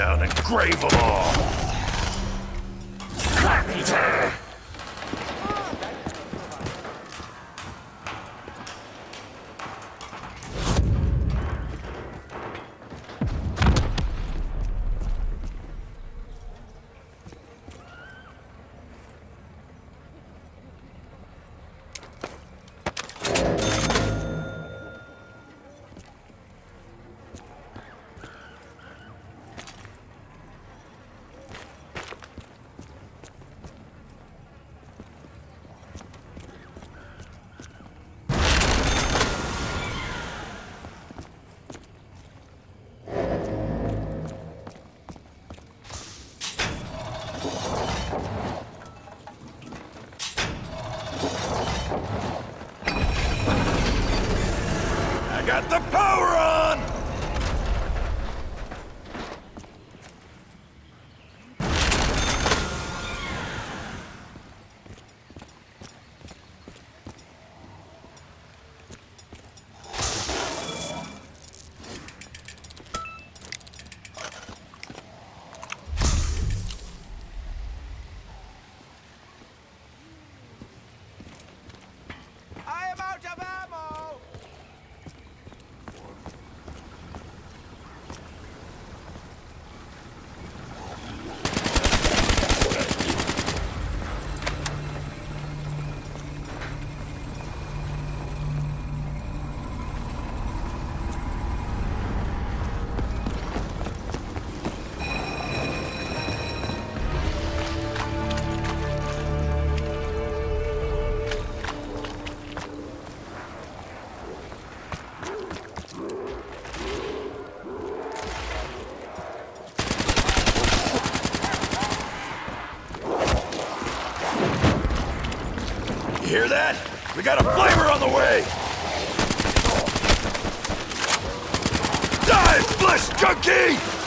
down and grave them all. Crap eater! I got the power on! I am out of ammo! You hear that? We got a flamer on the way! Die, flesh junkie!